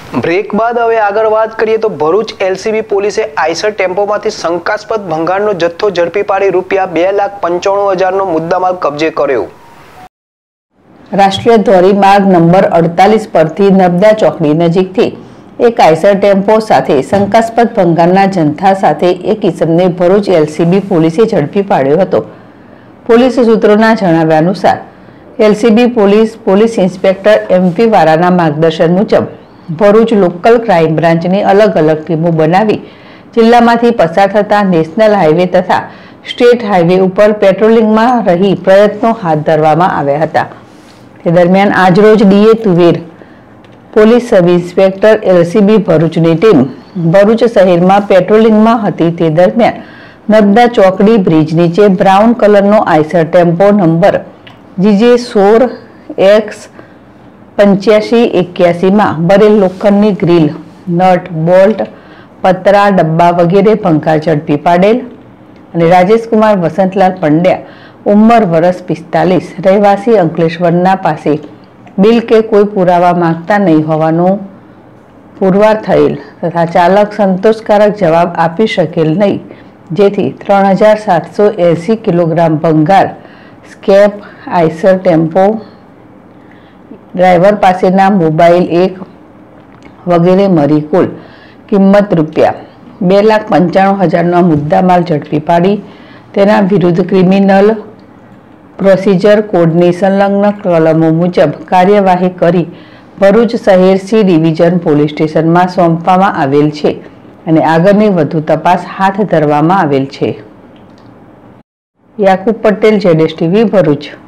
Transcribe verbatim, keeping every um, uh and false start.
Break બાદ હવે આગળ વાત કરીએ તો ભરૂચ એલસીબી પોલીસે આઈસર ટેમ્પોમાંથી શંકાસ્પદ ભંગારનો જથ્થો ઝડપી પાડી રૂપિયા બે લાખ પંચાણું હજારનો મુદ્દામાલ કબજે કર્યો। રાષ્ટ્રીય ધોરીમાર્ગ નંબર અડતાલીસ પરથી નર્મદા ચોકડી નજીકથી એક આઈસર ટેમ્પો સાથે શંકાસ્પદ ભંગારના જથ્થા સાથે એક ઇસમને ભરૂચ એલસીબી પોલીસે ઝડપી પાડ્યો હતો। પોલીસ સૂત્રોના જણાવ્યા અનુસાર LCB police police inspector MP વારાના માર્ગદર્શન મુજબ ભરૂચ લોકલ ક્રાઇમ બ્રાન્ચની અલગ અલગ ટીમો બનાવી જિલ્લામાંથી પસાર થતા નેશનલ હાઈવે તથા સ્ટેટ હાઈવે ઉપર પેટ્રોલિંગમાં રહી પ્રયત્નો હાથ ધરવામાં આવ્યા હતા। તે દરમિયાન આજરોજ D A Tuver police sub inspector LCB ભરૂચની ટીમ ભરૂચ શહેરમાં પેટ્રોલિંગમાં હતી। તે દરમિયાન નર્મદા ચોકડી બ્રિજ નીચે બ્રાઉન કલરનો આઈસર ટેમ્પો નંબર જીજે સોળ એક્સ પંચ્યાસી એક્યાસીમાં ભરેલ લોખંડની ગ્રીલ, નટ, બોલ્ટ, પતરા, ડબ્બા વગેરે ભંગાર ઝડપી પાડેલ અને રાજેશકુમાર વસંતલાલ પંડ્યા ઉંમર વર્ષ પિસ્તાલીસ રહેવાસી અંકલેશ્વરના પાસે બિલ કે કોઈ પુરાવા માંગતા નહીં હોવાનું પુરવાર થયેલ તથા ચાલક સંતોષકારક જવાબ આપી શકેલ નહીં, જેથી ત્રણ હજાર સાતસો એંસી કિલોગ્રામ ભંગાર સ્કેપ આઈસર ટેમ્પો ડ્રાઈવર પાસેના મોબાઈલ એક વગેરે મળી કુલ કિંમત રૂપિયા બે લાખ પંચાણું હજારનો મુદ્દામાલ ઝડપી પાડી તેના વિરુદ્ધ ક્રિમિનલ પ્રોસિજર કોડની સંલગ્ન કલમો મુજબ કાર્યવાહી કરી ભરૂચ શહેર સી ડિવિઝન પોલીસ સ્ટેશનમાં સોંપવામાં આવેલ છે અને આગળની વધુ તપાસ હાથ ધરવામાં આવેલ છે। યાકુબ પટેલ, જેડેશ ટીવી, ભરૂચ।